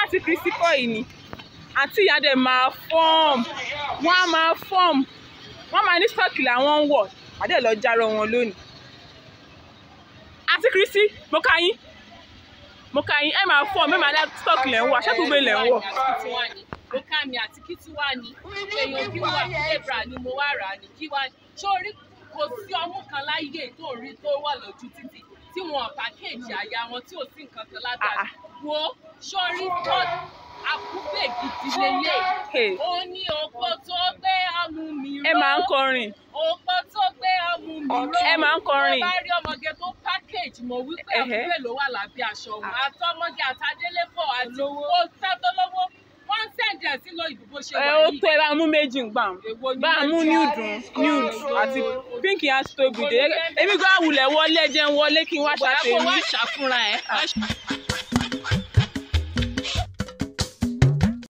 àǹtí Kristi kọ́ yìí ni àǹtí ìyá dẹ̀ máa fọ́ọ̀m wọ́n á máa fọ́ọ̀m wọ́n máa ní stọ́ọ̀kì làwọn ń wọ̀ àdé lọ járọ wọn lónìí. àǹtí Kristi mo ká yín ẹ máa fọ́ọ̀m ẹ máa ní stọ́ọ̀kì lẹ̀ ń wọ̀ aṣẹ́kùgbé lẹ̀ ń wọ̀. Mo ká mi àti kí tí wá ní èèyàn kí wà lébra ni mo wá rà ní kí wá sórí kò sí ọmú kan láyé tó rí tó wà lójú títì tí wọn pàkéèjì àyà wọn tí ò sí nǹkan kan látàrí wo sórí tó Akube gidi lélẹ̀ ó ní opó tó gbé ọmú mi ró ẹ máa ń kọrin opó tó gbé ọmú mi ró ẹ máa ń kọrin tó bá rí ọmọge tó pàkéèjì mọ̀ wípé Akube ló wà lábẹ́ aṣọ wọn àtọmọge àtàdélébọ̀ àti owó tátọ́lọ́wọ́ wọ́n sẹ́ǹdì ẹ̀ sí lọ ìdìbò ṣe wà yìí. Ó tó ẹ bá mú méjì gbà bá mú nude àti pink yẹn tóbi dé èmi gan awulẹ̀ wọlé jẹun wọlé kí n wá ṣàfihàn. wọ́n á kó wá ṣàfúnra ẹ̀.